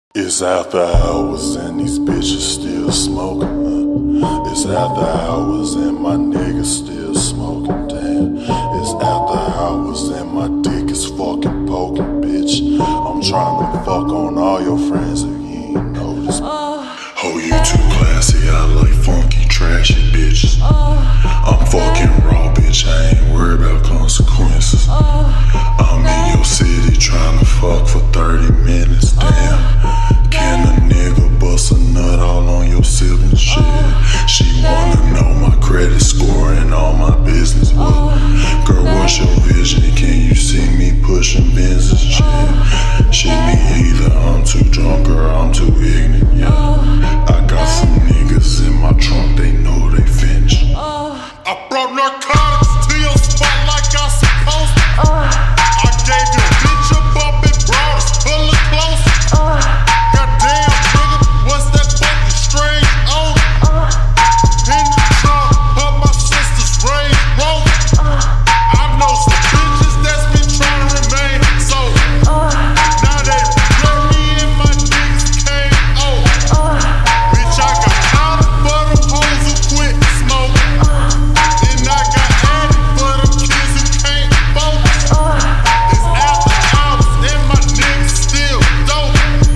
It's after hours and these bitches still smoking. It's after hours and my niggas still smoking. Damn. It's after hours and my dick is fucking poking, bitch. I'm trying to fuck on all your friends if you ain't noticed. Oh, you too classy, I like funky, trashy bitches. I'm fucking raw, bitch, I ain't worried about consequences. I'm in your city trying to fuck for 30 minutes, damn. Can a nigga bust a nut all on your sibling shit? She wanna know my credit score and all my business. Well, girl, what's your vision? Can you see me pushing business shit? Shit, me either, I'm too drunk or I'm too ignorant, yeah. I got some niggas in my trunk, they know they finished. I brought narcotics to your spot like I supposed to. I gave your bitch a bump and brought us pull her close. Goddamn nigga, what's that fucking strange odor? In the trunk, but my sister's raised rolling. I know some bitches that's been trying to remain sober. Now they regret me and my niggas came over. Bitch, I got out for them hoes who quit smoking. And I got added for them kids who can't focus. It's after hours and my niggas still dope.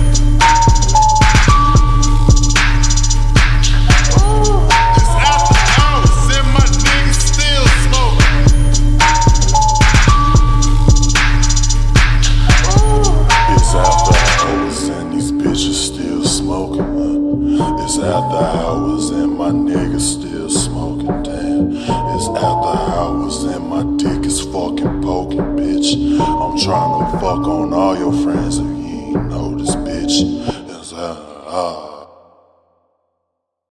It's after hours and my niggas still smoking. It's after hours and these bitches still smoking. It's after hours and my niggas still smoking. Damn. It's after hours and my dick is fucking poking, bitch. I'm trying to fuck on all your friends if you ain't know this, bitch. It's